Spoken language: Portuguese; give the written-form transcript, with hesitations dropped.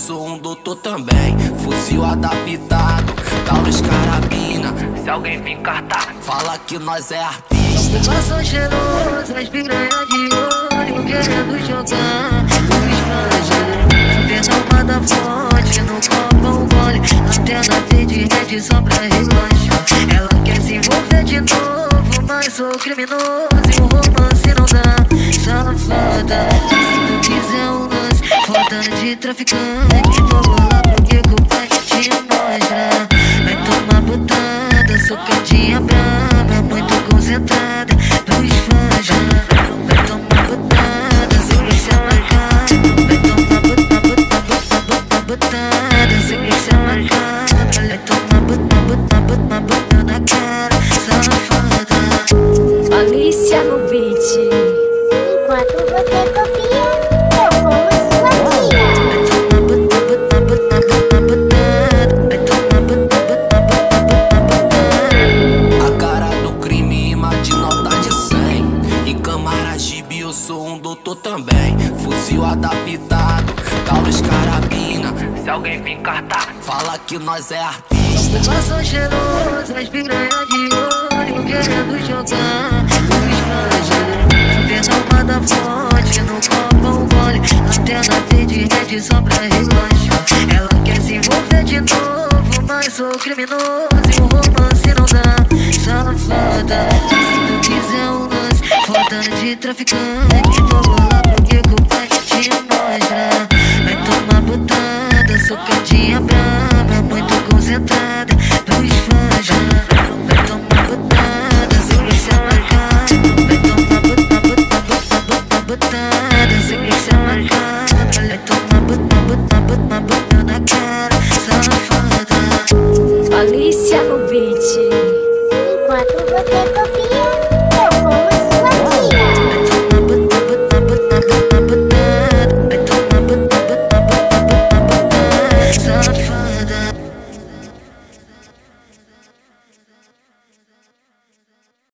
sou um doutor também. Fuzil adaptado, Taurus carabina. Se alguém vir cartar, fala que nós é artista. Passam cheiroso, as piranha de olho, querendo jogar os fãs. Vê na da fonte, no copo um gole. Antena verde, rede só pra relaxar. Ela quer se envolver de novo, mas sou criminoso e o romance não dá. Safada, se tu quiser um lance, foda de traficante, vou lá pro que o pai te mostra. Vai tomar botada, socadinha brava, muito concentrada dos fãs já. Vai tomar botada, se você marcar. Vai tomar botada, se você marcar. Vai tomar botada na cara, safada. Alicia no beat. Enquanto você copia, eu como sua tia. A cara do crime, imã de nota de 100. Em Camaragibe eu sou um doutor também. Fuzil adaptado, Taurus carabina. Se alguém vir cartar, fala que nós é artista. Passam cheiroso, as piranha de olho, querendo jogar os fãs. Vê na da fonte, no copo um gole. Antena verde, rede só pra relaxar. Ela quer se envolver de novo, mas sou criminoso e o romance não dá. Safada, se tu quiser um lance, foda de traficante,